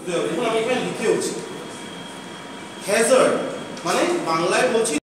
দেখুন আমি এখানে লিখেওছি হ্যাজার্ড মানে বাংলায় বলছি